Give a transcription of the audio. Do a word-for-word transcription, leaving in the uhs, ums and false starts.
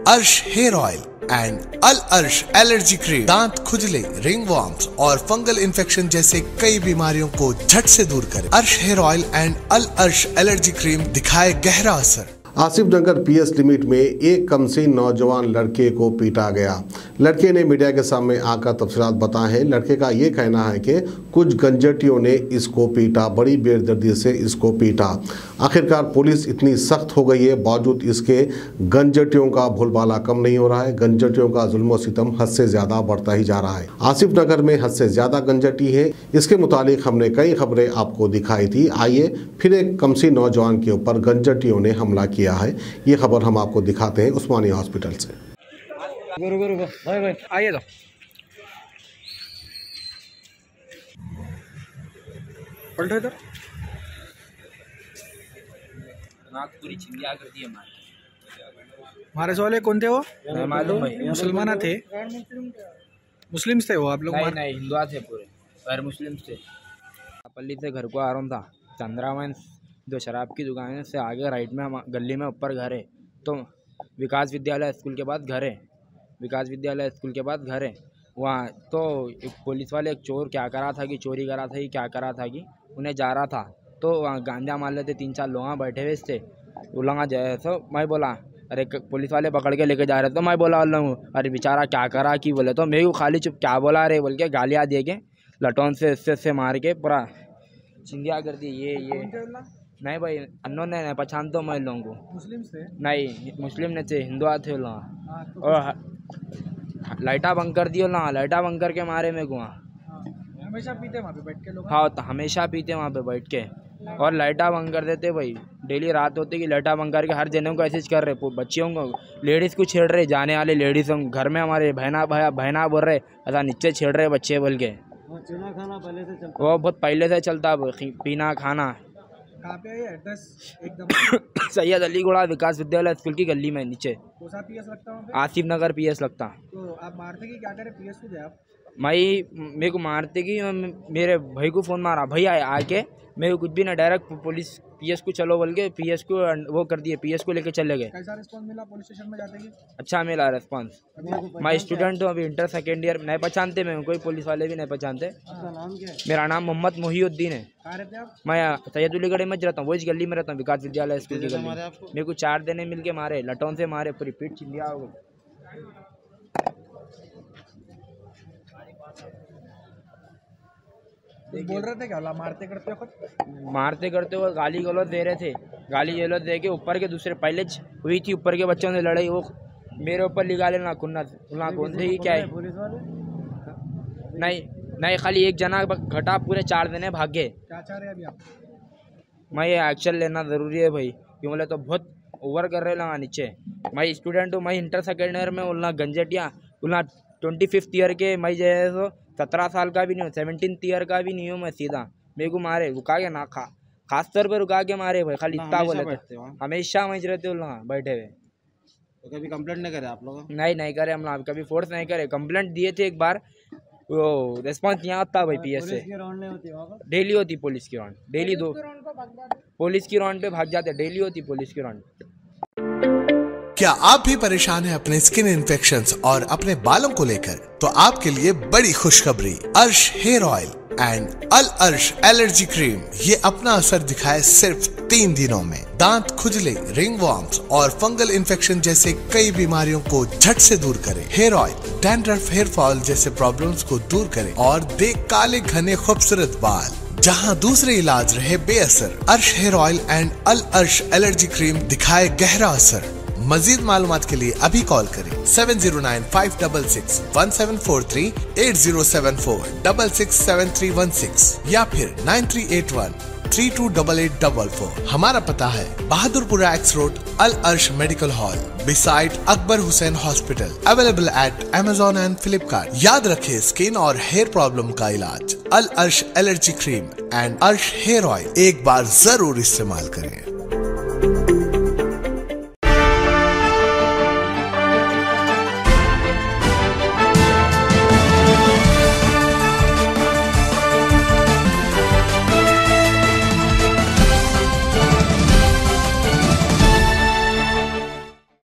अर्श hair oil and Al Arsh allergy cream दांत खुजली, रिंग वॉर्म्स और फंगल इन्फेक्शन जैसे कई बीमारियों को झट से दूर करे। अर्श hair oil and Al Arsh allergy cream दिखाए गहरा असर। आसिफ नगर पीएस लिमिट में एक कमसीन नौजवान लड़के को पीटा गया। लड़के ने मीडिया के सामने आकर तफसीलात बताए हैं। लड़के का ये कहना है कि कुछ गंजटियों ने इसको पीटा, बड़ी बेदर्दी से इसको पीटा। आखिरकार पुलिस इतनी सख्त हो गई है, बावजूद इसके गंजटियों का भूलभाला कम नहीं हो रहा है। गंजटियों का जुल्म सितम हद से ज़्यादा बढ़ता ही जा रहा है। आसिफ नगर में हद से ज़्यादा गंजटी है। इसके मुतालिक हमने कई खबरें आपको दिखाई थी। आइए फिर एक कमसीन नौजवान के ऊपर गंजटियों ने हमला किया है। ये खबर हम आपको दिखाते हैं उस्मानिया हॉस्पिटल से। रुको रुको रुको भाई भाई आइए तो पलटो इधर। पूरी चिंदिया कर दी हमारे हमारे वाले कौन थे वो? मालूम मुसलमान थे, मुस्लिम थे वो आप लोग? नहीं नहीं हिंदुआ थे पूरे, गैर मुस्लिम थे। पल्ली से घर को आ रहा था, चंद्रावन जो शराब की दुकान से आगे राइट में हम गली में ऊपर घर है, तो विकास विद्यालय स्कूल के बाद घर है, विकास विद्यालय स्कूल के बाद घर है वहाँ। तो एक पुलिस वाले एक चोर क्या करा था कि चोरी करा था कि क्या करा था कि उन्हें जा रहा था, तो वहाँ गांजा मार लेते तीन चार लोग बैठे हुए थे। वो लोग जाए तो मैं बोला अरे पुलिस वाले पकड़ के लेके जा रहे, तो मैं बोला अरे बेचारा क्या करा कि बोले, तो मेरे को खाली चुप क्या बोला अरे बोल के गालियाँ दे के लटौन से इससे इससे मार के पूरा चिंदिया कर दी। ये ये नहीं भाई अनोन नहीं पहचान तो मैं लोगों को। मुस्लिम थे? नहीं मुस्लिम नहीं थे, हिंदुआ थे लोग। और लाइटा बंक कर दियो ना, लाइटा बंक करके मारे मेरे को वहाँ। हमेशा पीते वहाँ पे बैठ के लोग? हाँ तो हमेशा पीते वहाँ पे बैठ के, और लाइटा बंक कर देते भाई। डेली रात होती कि लाइटा बंक करके हर जने को ऐसे कर रहे, बच्चियों को लेडीज़ को छेड़ रहे, जाने वाले लेडीज़ घर में हमारे बहना भाया बहना बोल रहे ऐसा नीचे छेड़ रहे बच्चे बोल के। चूना खाना पहले से चलता? वो बहुत पहले से चलता, पीना खाना। कहाँ पे है एड्रेस? एकदम सैयद अली घोड़ा विकास विद्यालय स्कूल की गली में नीचे। कौन सा पीएस लगता है? आसिफ नगर पीएस लगता। तो आप मारते कि क्या करे पीएस को? आप भाई मेरे को मारते कि मेरे भाई को फ़ोन मारा, भाई आए आके मेरे को कुछ भी ना, डायरेक्ट पुलिस पीएस को चलो बोल के पीएस को वो कर दिए, पीएस को लेके चले गए। कैसा रिस्पॉन्स मिला पुलिस स्टेशन में जाते ही? अच्छा मिला रिस्पॉन्स। मैं स्टूडेंट हूँ अभी इंटर सेकेंड ईयर। नहीं पहचानते मैं, कोई पुलिस वाले भी नहीं पहचानते। आपका नाम क्या है? मेरा नाम मोहम्मद मोहिउद्दीन है। कहाँ रहते हैं आप? मैं सैयद अली गढ़ में रहता हूँ, वो इस गली में रहता हूँ, विकास विद्यालय स्कूल की गली। मेरे को चार देने मिल के मारे, लटौन से मारे, पूरी पीठ चिंदिया हो गई। बोल रहे थे क्या मारते करते हो? मारते करते हुए गाली गलौज दे रहे थे, गाली गलौज दे के ऊपर के दूसरे पहले हुई थी, ऊपर के बच्चों ने लड़ाई, वो मेरे ऊपर लिगा लेना खुन्ना खुन्ना कौन थे क्या है? पुलिस वाले? नहीं नहीं खाली एक जना घटा, पूरे चार दिन भागे। क्या चाह रहे अभी आप? मैं ये एक्शन लेना ज़रूरी है भाई, क्यों बोले तो बहुत ओवर कर रहे लगा नीचे। मैं स्टूडेंट हूँ, मैं इंटर सेकेंड ईयर में उल्ला गंजटिया उल्ला ट्वेंटी फिफ्थ ईयर के, मैं जो है तो सत्रह साल का भी नहीं हूँ, सेवनटीन ईयर का भी नहीं हूँ मैं। सीधा मेरे को मारे रुका के ना, खा खास तौर पे रुका के मारे भाई, खाली इतना बोले थे। हमेशा वहीं रहते हो लोग बैठे हुए। तो कभी कंप्लेंट नहीं करे आप लोग? नहीं नहीं करे हम लोग, कभी फोर्स नहीं करे। कंप्लेंट दिए थे एक बार, वो रिस्पॉन्स यहाँ आता भाई पीएस से। डेली होती पुलिस की राउंड, डेली दो पुलिस की राउंड पे भाग जाते, डेली होती पुलिस की राउंड। क्या आप भी परेशान हैं अपने स्किन इन्फेक्शंस और अपने बालों को लेकर? तो आपके लिए बड़ी खुशखबरी, अर्श hair oil and Al Arsh allergy cream ये अपना असर दिखाए सिर्फ तीन दिनों में। दांत खुजली, रिंग वॉर्म्स और फंगल इन्फेक्शन जैसे कई बीमारियों को झट से दूर करे। Hair oil dandruff, hair fall जैसे प्रॉब्लम्स को दूर करे और दे काले घने खूबसूरत बाल, जहां दूसरे इलाज रहे बेअसर। अर्श hair oil and Al Arsh allergy cream दिखाए गहरा असर। मजीद मालूमात के लिए अभी कॉल करें seven zero nine five double six one seven four three eight zero seven four double six seven three one six या फिर nine three eight one three two double eight double four. हमारा पता है Bahadurpura X road, Al Arsh medical hall beside Akbar Hussain hospital. Available at Amazon and Flipkart. याद रखें, skin और hair problem का इलाज Al Arsh allergy cream and Arsh hair oil एक बार जरूर इस्तेमाल करें।